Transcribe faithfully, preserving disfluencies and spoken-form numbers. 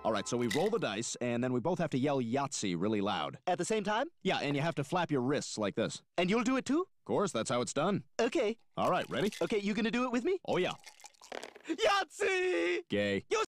All right, so we roll the dice, and then we both have to yell Yahtzee really loud. At the same time? Yeah, and you have to flap your wrists like this. And you'll do it too? Of course, that's how it's done. Okay. All right, ready? Okay, you gonna do it with me? Oh, yeah. Yahtzee! Gay. You